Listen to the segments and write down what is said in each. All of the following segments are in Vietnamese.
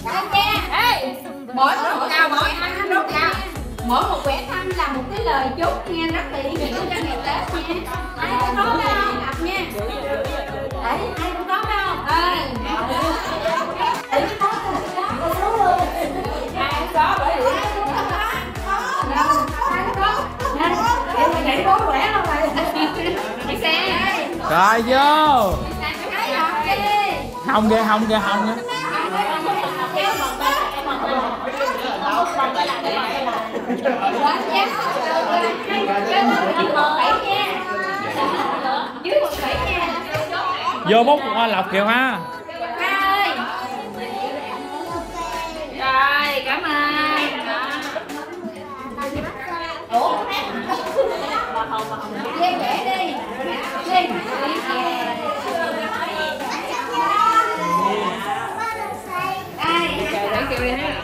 Mỗi một cao mỗi ăn rút cao. Mỗi một quẻ thăm là một cái lời chúc nghe, rất là ý nghĩa cho ngày Tết nha. Ai cũng có đâu gặp nha. Đấy, ai cũng có đâu. Ai có bởi vì nhảy 4 quẻ luôn rồi. Đi xe. Rồi vô. Không ghê, không ghê, không nha. Vô bốc lọc kìa ha. Rồi, cảm ơn. Ủa, dê vẽ đi. Dê. Đây, kêu đi ha.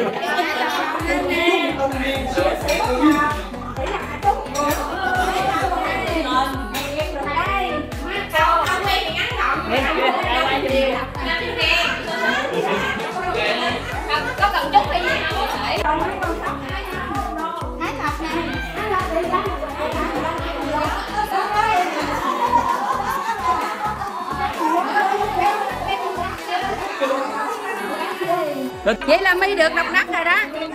Có cần chút hay gì không? Hái lọc nè. Vậy là My được độc đắc rồi đó.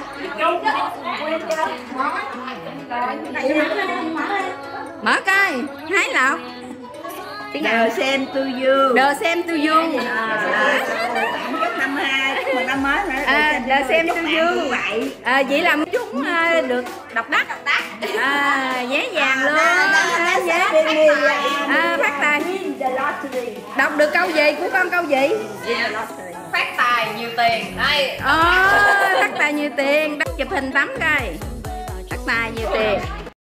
Mở coi, hái lọc. The same to you. The same to you. Chúc năm 2, chúc mừng năm mới nữa. The same to you. Vậy là chúng được độc đắc. Vé vàng luôn. Phát tài. Đọc được câu gì của con, câu gì? Phát tài nhiều tiền. Đây. Phát tài nhiều tiền. Chụp hình tấm coi. Phát tài nhiều tiền.